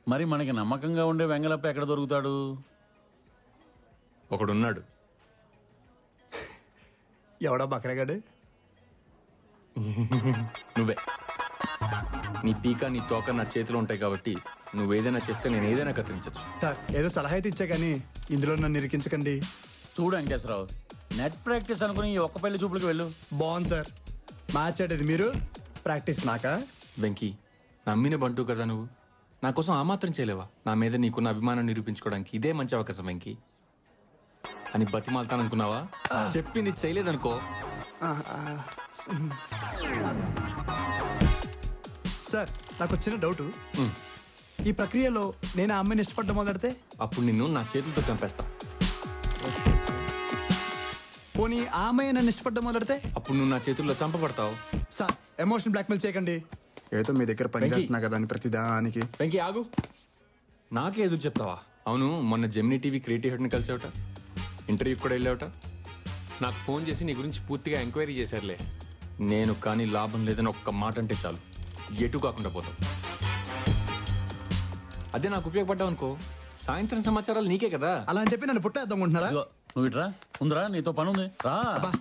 మరి మనకి నమ్మకంగా ఉండే వెంగళప్ప ఎక్కడ దొరుకుతాడు? ఒకడున్నాడు. ఎవడా బకరగాడు? నువ్వే. నీ పీక నీ తోక నా చేతిలో ఉంటాయి కాబట్టి నువ్వేదైనా చేస్తే నేను ఏదైనా కత్తిరించచ్చు. సార్ ఏదో సలహా అయితే ఇచ్చా కానీ ఇందులో నన్ను ఇరికించకండి. చూడు వెంకటేశ్వరరావు, నెట్ ప్రాక్టీస్ అనుకుని ఈ ఒక్క పెళ్లి చూపులకు వెళ్ళు. బాగుంది సార్. మ్యాచ్ ఆడేది మీరు, ప్రాక్టీస్ నాకా? వెంకీ, నమ్మిన బంటూ కదా నువ్వు. నా కోసం ఆ మాత్రం చేయలేవా? నా మీద నీకున్న అభిమానం నిరూపించుకోవడానికి ఇదే మంచి అవకాశం వెంకీ. అని బతిమాలతాననుకున్నావా? చెప్పింది చేయలేదనుకో. సార్ నాకు వచ్చిన డౌటు, ఈ ప్రక్రియలో నేను ఆ అమ్మాయిని ఇష్టపడ్డం మొదలెడితే అప్పుడు నిన్ను నా చేతులతో చంపేస్తా. పోనీ ఆ అమ్మాయి నన్ను ఇష్టపడ్డం మొదలెడితే అప్పుడు నువ్వు నా చేతుల్లో చంపబడతావు. సార్ ఎమోషన్ బ్లాక్మెయిల్ చేయకండి. ఏదో మీ దగ్గర పని చేస్తున్నా కదా అని ప్రతిదానికి. వెంకీ ఆగు, నాకే ఎదురు చెప్తావా? అవును, మొన్న జెమినీ టీవీ క్రియేటివ్ హెడ్ని కలిసావట, ఇంటర్వ్యూకి కూడా వెళ్ళావట. నాకు ఫోన్ చేసి నీ గురించి పూర్తిగా ఎంక్వైరీ చేశారులే. నేను కానీ లాభం లేదని ఒక్క మాట అంటే చాలు, ఎటు కాకుండా పోతాం. అదే నాకు ఉపయోగపడ్డావు అనుకో, సాయంత్రం సమాచారాలు నీకే కదా. అలా అని చెప్పి నన్ను పుట్టేద్దామనుకుంటున్నారా? ఇదిగో, నువ్వు ఇట్రా, ఉందిరా, నీతో పని ఉంది రా.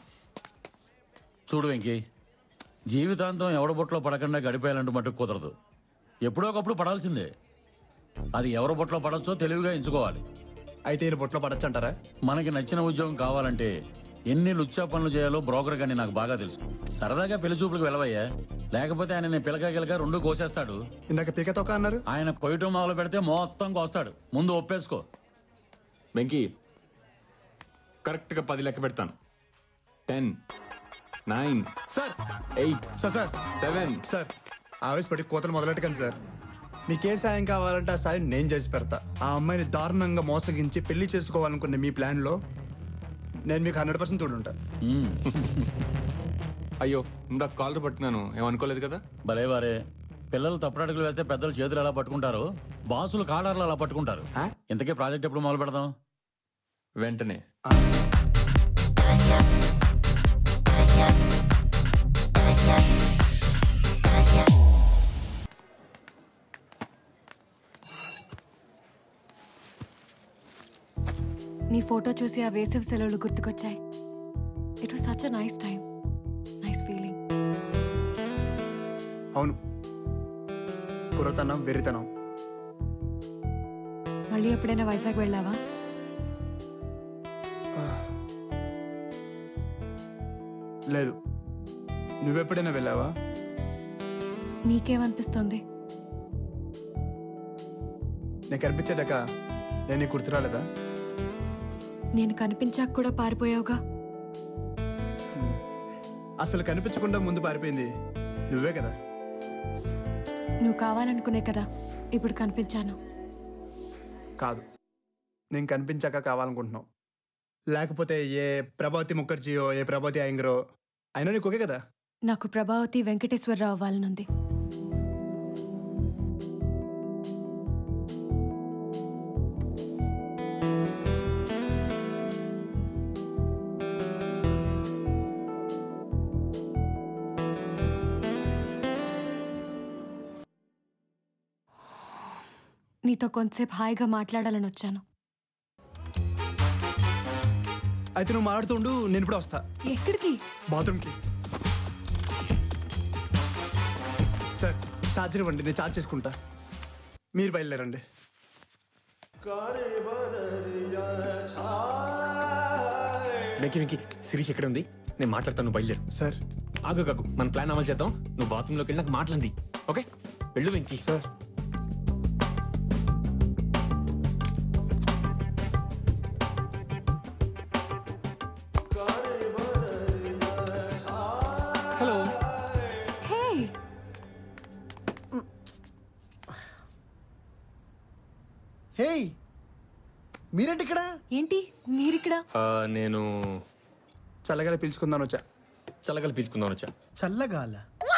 చూడు వెంకీ, జీవితాంతం ఎవడ బొట్లో పడకుండా గడిపేయాలంటూ మటుకు కుదరదు. ఎప్పుడో ఒకప్పుడు పడాల్సిందే. అది ఎవరి బొట్లో పడచ్చో తెలివిగా ఎంచుకోవాలి. అయితే ఈయన బొట్లో పడచ్చు అంటారా? మనకి నచ్చిన ఉద్యోగం కావాలంటే ఎన్ని లుచ్చా పనులు చేయాలో బ్రోకర్ గాని నాకు బాగా తెలుసు. సరదాగా పెళ్లి చూపులకు వెళ్ళవయ్యా, లేకపోతే ఆయన నేను పిలక గిలక రెండు కోసేస్తాడు. ఇందాక పీకతోక అన్నారు. ఆయన కొయ్యటం మొదలు పెడితే మొత్తం కోస్తాడు. ముందు ఒప్పేసుకో. వెంకీ, కరెక్ట్గా 10 లెక్క పెడతాను. 10, 9, సార్ 8, సార్ సార్ 7. సార్ ఆవేశపడి కోతలు మొదలెట్టకండి సార్. మీకే సాయం కావాలంటే ఆ సాయం నేను చేసి పెడతా. ఆ అమ్మాయిని దారుణంగా మోసగించి పెళ్లి చేసుకోవాలనుకునే మీ ప్లాన్లో నేను మీకు 100% తోడుంటా. అయ్యో, ఇందాక కాలర్ పట్టుకున్నాను, ఏమనుకోలేదు కదా. భలేవారే, పిల్లలు తప్పుడడుగులు వేస్తే పెద్దలు చేతులు ఎలా పట్టుకుంటారు, బాసులు కాలర్లు అలా పట్టుకుంటారు. ఇంతకీ ప్రాజెక్ట్ ఎప్పుడు మొదలు పెడదాం? వెంటనే. నీ ఫోటో చూసి ఆ వేసవి సెలవులు గుర్తుకొచ్చాయి. It was such a nice time, nice feeling. అవును, కుర్రతనం వెర్రితనం. మళ్ళీ ఎప్పుడైనా వైజాగ్ వెళ్ళావా? లేదు. నువ్వెప్పుడైనా వెళ్ళావా? నీకేమనిపిస్తుంది? నేను కనిపించేదాక నేను నీకు గుర్తు రాలేదా? నేను కనిపించాక కూడా పారిపోయావుగా. అసలు కనిపించకుండా ముందు పారిపోయింది నువ్వే కదా. నువ్వు కావాలనుకునే కదా ఇప్పుడు కనిపించాను. కాదు, నేను కనిపించాక కావాలనుకుంటున్నావు. లేకపోతే ఏ ప్రభావతి ముఖర్జీయో ఏ ప్రభావతి అయ్యంగరో అయినా నీకు ఓకే కదా. నాకు ప్రభావతి వెంకటేశ్వరరావు అవ్వాలనుంది. నీతో కొంతసేపు హాయిగా మాట్లాడాలని వచ్చాను. అయితే నువ్వు మాట్లాడుతుండు, నేను ఇప్పుడు వస్తా. ఎక్కడికి? బాత్రూమ్కి. సార్ ఛార్జర్ ఇవ్వండి, నేను ఛార్జ్ చేసుకుంటా. మీరు బయలుదేరండి. వెంకీ వెంకీ, శిరీష్ ఎక్కడ ఉంది? నేను మాట్లాడతాను, బయలుదేరు. సార్ ఆగు కాగు, మన ప్లాన్ అమలు చేద్దాం. నువ్వు బాత్రూంలోకి వెళ్ళి నాకు మాట్లాడింది. ఓకే, వెళ్ళు Venky. Sir hello. Hey, hey, మీరేంటి ఇక్కడ? ఏంటి మీరిక్కడ? నేను చల్లగా పిలుచుకుందాను వచ్చా. చల్లగలు పీల్చుకుందాం వచ్చా. చల్లగాల?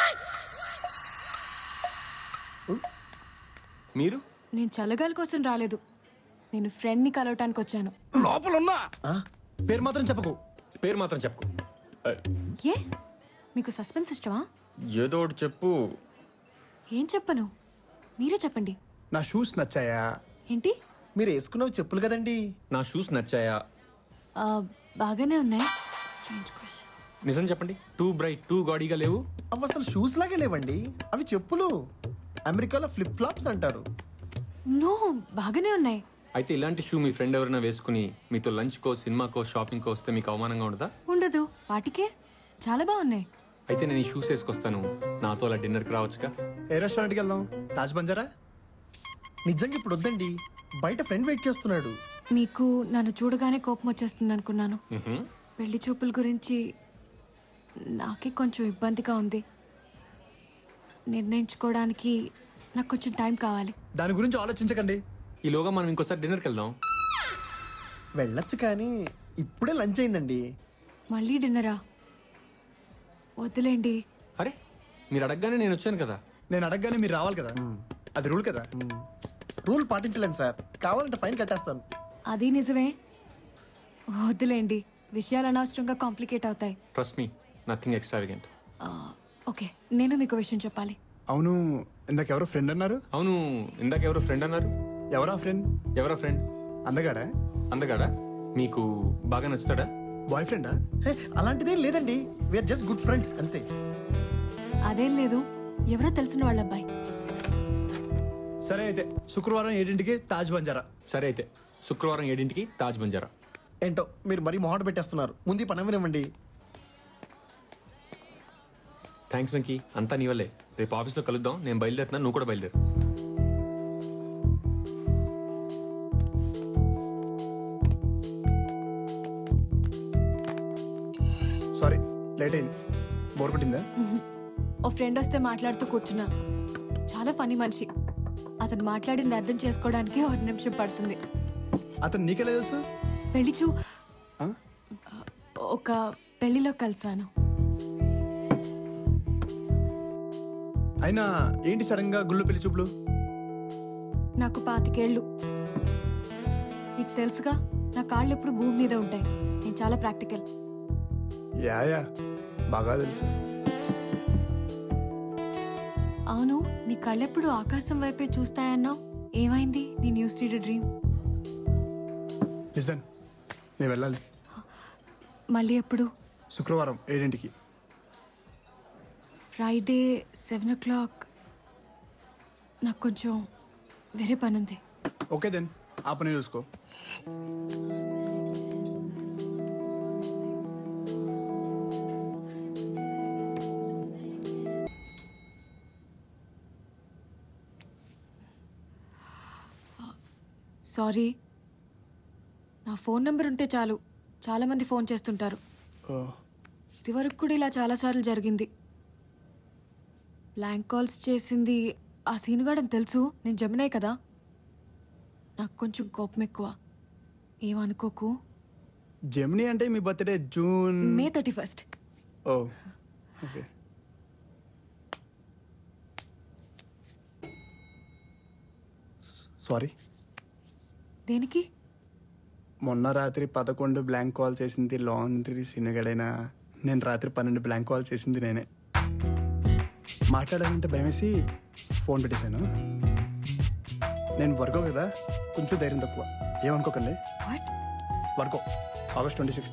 మీరు? నేను చల్లగాలి కోసం రాలేదు, నేను ఫ్రెండ్ని కలవటానికి వచ్చాను. లోపల ఉన్నా పేరు మాత్రం చెప్పకు. పేరు మాత్రం చెప్పుకో. ఏ, మీకు సస్పెన్స్ ఇష్టమా? ఏదో ఒకటి చెప్పు. ఏం చెప్పను, మీరే చెప్పండి. నా షూస్ నచ్చాయా? ఏంటి? మీరు వేసుకున్నవి చెప్పులు కదండి. నా షూస్ నచ్చాయా? ఆ, బాగానే ఉన్నాయి. Strange question. నిజం చెప్పండి, టూ బ్రైట్ టూ గాడీగా లేవు. అవి అసలు షూస్ లాగే లేవండి, అవి చెప్పులు. అమెరికాలో ఫ్లిప్ ఫ్లాప్స్ అంటారు. నో, బాగానే ఉన్నాయి. అయితే ఇలాంటి షూ మీ ఫ్రెండ్ ఎవరైనా వేసుకుని మీతో లంచ్కో సినిమాకో షాపింగ్కో వస్తే మీకు అవమానంగా ఉండదా? ఉండదు, వాటికే చాలా బాగున్నాయి. అయితే నేను ఈ షూస్ వేసుకొస్తాను, నాతో అలా డిన్నర్కి రావచ్చుగా. ఏ రెస్టారెంట్కి వెళ్దాం? తాజ్ బంజారా? నిజంగా ఇప్పుడు వద్దండి, బయట ఫ్రెండ్ వెయిట్ చేస్తున్నాడు. మీకు నన్ను చూడగానే కోపం వచ్చేస్తుంది అనుకున్నాను. మ్హూ. పెళ్లి చూపుల గురించి నాకే కొంచెం ఇబ్బందిగా ఉంది. నిర్ణయించుకోవడానికి నాకు కొంచెం టైం కావాలి. దాని గురించి ఆలోచించకండి. ఈలోగా మనం ఇంకోసారి డిన్నర్కి వెళ్దాం. వెళ్ళొచ్చు కానీ ఇప్పుడే లంచ్ అయిందండి. మళ్ళీ డిన్నరా? వద్దులేండి. అరే, మీరు అడగగానే నేను వచ్చాను కదా. నేను అడగగానే మీరు రావాలి కదా, అది రూల్ కదా. రూల్ పాటించలేను సార్, కావాలంటే ఫైన్ కట్టేస్తాను. అది నిజమే. వద్దులేండి, విషయాలు అనవసరంగా కాంప్లికేట్ అవుతాయి. Trust me, nothing extravagant. Okay, నేను మీకు విషయం చెప్పాలి. అవును, ఇందాక ఎవరో ఫ్రెండ్ అన్నారు. అవును, ఇందాక ఎవరో ఫ్రెండ్ అన్నారు. ఎవరా ఫ్రెండ్? ఎవరో ఫ్రెండ్? అందగాడా? అందగాడా? మీకు బాగా నచ్చుతాడా? బాయ్ ఫ్రెండా? హే, అలాంటిదేం లేదండి, వీఆర్ జస్ట్ గుడ్ ఫ్రెండ్స్ అంతే. అదేం లేదు, ఎవరో తెలిసిన వాళ్ళ అబ్బాయి. సరే అయితే శుక్రవారం 7ంటికి తాజ్ బంజారా. సరే అయితే శుక్రవారం 7ంటికి తాజ్ బంజారా. ఏంటో మీరు మరీ మొహాట పెట్టేస్తున్నారు, ముందు ఈ పని వినవండి. థ్యాంక్స్ వెంకీ, అంతా నీ వల్లే. రేపు ఆఫీస్లో కలుద్దాం. నేను బయలుదేరుతున్నా, నువ్వు కూడా బయలుదేరు. సారీ, లేట్ అయింది. బోర్ కొట్టిందా? ఓ ఫ్రెండ్ వస్తే మాట్లాడుతూ కూర్చున్నా. చాలా ఫనీ మనిషి. అతను మాట్లాడింది అర్థం చేసుకోవడానికి 1 నిమిషం పడుతుంది. అతను నీకెలా తెలుసు? పెళ్లి చూ ఆ? ఒక పెళ్లిలో కలిసాను. అయినా ఏంటి సడన్ గా గుళ్ళు పెళ్లి చూపులు? నాకు 25 ఏళ్ళు. నీకు తెలుసుగా, నా కాళ్ళు ఎప్పుడు భూమి మీద ఉంటాయి. నేను చాలా ప్రాక్టికల్. యా బాగా తెలుసు. అవును, నీ కళ్ళెప్పుడు ఆకాశం వైపే చూస్తాయన్నావు. ఏమైంది నీ న్యూస్ రీడర్ డ్రీమ్? లిజన్, నేను వెళ్ళాలి. మళ్ళీ ఎప్పుడు? శుక్రవారం 7ంటికి. Friday 7 o'clock. నాకు కొంచెం వేరే పని ఉంది. ఓకే దెన్, ఆ పని చూసుకో. సారీ, నా ఫోన్ నెంబర్ ఉంటే చాలు, చాలామంది ఫోన్ చేస్తుంటారు. ఓ, ఇదివరకు కూడా ఇలా చాలాసార్లు జరిగింది. బ్లాంక్ కాల్స్ చేసింది ఆ సీనుగాడని తెలుసు. నేను జమినాయి కదా. నాకు కొంచెం కోపం ఎక్కువ, ఏమనుకోకు. జెమిని అంటే మీ birthday June May 31st. Oh okay. Sorry. దేనికి? మొన్న రాత్రి 11 బ్లాంక్ కాల్ చేసింది లాండ్రీ సినగడైనా, నేను రాత్రి 12 బ్లాంక్ కాల్ చేసింది నేనే. మాట్లాడాలంటే భయమేసి ఫోన్ పెట్టేశాను. నేను వర్గో కదా, కొంచెం ధైర్యం తక్కువ, ఏమనుకోకండి. What? Virgo, August 26th.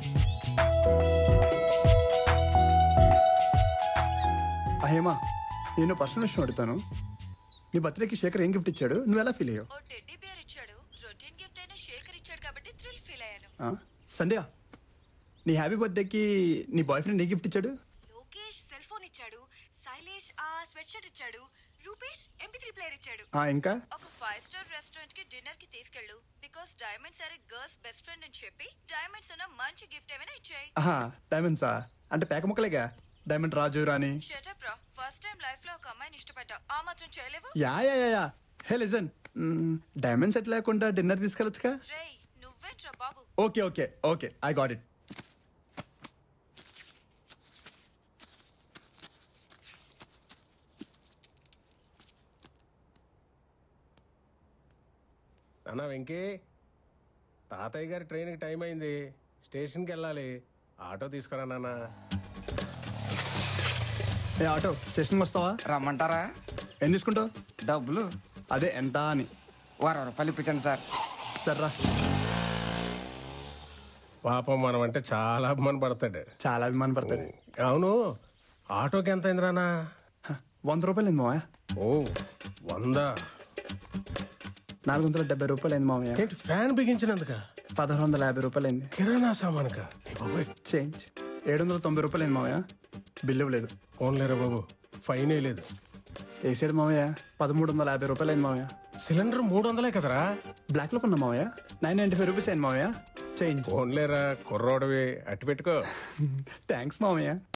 Hema, నేను పర్సనల్ విషయం అడుగుతాను. నీ బర్త్డేకి శేఖర్ ఏం గిఫ్ట్ ఇచ్చాడు? నువ్వు ఎలా ఫీల్ అయ్యావు? ఓ టెడ్డీ బేర్ ఇచ్చాడు. రొటీన్ గిఫ్ట్ అయినా శేఖర్ ఇచ్చాడు కాబట్టి థ్రిల్ ఫీల్ అయ్యాను. సంధ్య, నీ హ్యాపీ బర్త్డేకి నీ బాయ్ ఫ్రెండ్ ఏ గిఫ్ట్ ఇచ్చాడు? లోకేష్ సెల్ ఫోన్ ఇచ్చాడు. శైలేష్ ఆ స్వెట్ షర్ట్ ఇచ్చాడు. రూపేష్ MP3 ప్లేయర్ ఇచ్చాడు. ఇంకా ఒక 5-star రెస్టారెంట్ కి డిన్నర్ కి తీసుకెళ్ళు. Because diamonds are girls best friend అని చెప్పి డైమండ్స్ ఉన్న మంచి గిఫ్ట్ ఏమైనా ఇచ్చాయి. డైమండ్సా? అంటే పేక ముక్కలేగా. డైమండ్ రాజు రాణి. షటప్ రా, ఫస్ట్ టైం లైఫ్ లో ఒక అమ్మాయిని ఇష్టపడ్డా, ఆ మాత్రం చేయలేవు? Yeah. Hey listen, diamond set లేకుండా డిన్నర్ తీసుకెళ్ళొచ్చుగా. రేయ్ నువ్వేంట్రా బాబు. Okay I got it. అన్నా వెంకీ, తాతయ్య గారి ట్రైన్కి టైం అయింది, స్టేషన్కి వెళ్ళాలి. ఆటో తీసుకురా నాన్న. ఏ ఆటో, స్టేషన్కి వస్తావా? రమ్మంటారా? ఏం తీసుకుంటావు? డబ్బులు అదే ఎంత అని. 20 ఇప్పించండి సార్. సర్రా. పాపం మనం అంటే చాలా అభిమాన పడతాడు. చాలా అభిమానం పడతాడు. అవును, ఆటోకి ఎంత అయింది రానా? 100 రూపాయలు అయింది మామయ్య. ఓ 100. 470 రూపాయలు అయింది మామయ్య. ఏంటి ఫ్యాన్ బిగించినందుక? 1650 రూపాయలు అయింది. కిరాణా సామానుక? చేంజ్ 790 రూపాయలు అయింది మామయ్య. బిల్లు ఇవ్వలేదు. ఫోన్లేరా బాబు, ఫైనే లేదు. వేసాడు మామయ్య. 1350 రూపాయలు అయింది మామయ్య. సిలిండర్ 300 కదరా? బ్లాక్ లో కొన్నా మామయ్య. 995 రూపీస్ అయింది మామయ్య. చేంజ్. ఫోన్లేరా కుర్రోడవి, అట్టి పెట్టుకో. థ్యాంక్స్ మామయ్య.